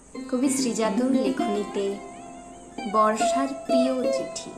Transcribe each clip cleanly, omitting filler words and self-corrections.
কবি শ্রীজাতর লেখনীতে বর্ষার প্রিয় চিঠি।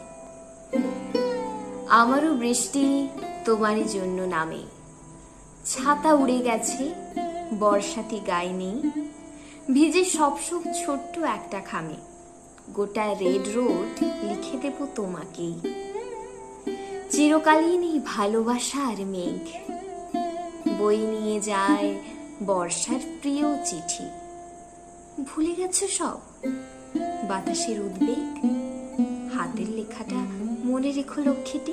আমারও বৃষ্টি তোমারই জন্য নামে, ছাতা উড়ে গেছে, বর্ষাটি গায়ে নেই, ভিজে সব ছোট্ট একটা খামে, গোটা রেড রোড লিখে দেব তোমাকেই। চিরকালীন এই ভালোবাসার মেঘ বই নিয়ে যায় বর্ষার প্রিয় চিঠি। ভুলে গেছো সব বাতাসের উদ্বেগ, হাতের লেখাটা মনে রেখো লক্ষ্মীটি।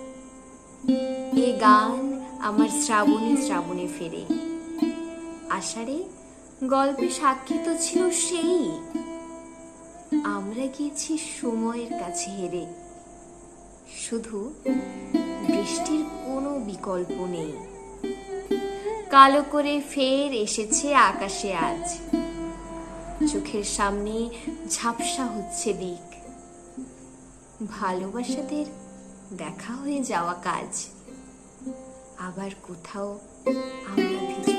এ গান আমার শ্রাবণে শ্রাবণে ফেরে, আষাঢ়ে গল্পে সাক্ষী তো ছিল সেই, আমরা গিয়েছি সময়ের কাছে হেরে, শুধু বৃষ্টির কোনো বিকল্প নেই। কালো করে ফের এসেছে আকাশে আজ, চোখের সামনে ঝাপসা হচ্ছে দিক, ভালোবাসাদের দেখা হয়ে যাওয়া কাজ, আবার কোথাও আমরা ভিজে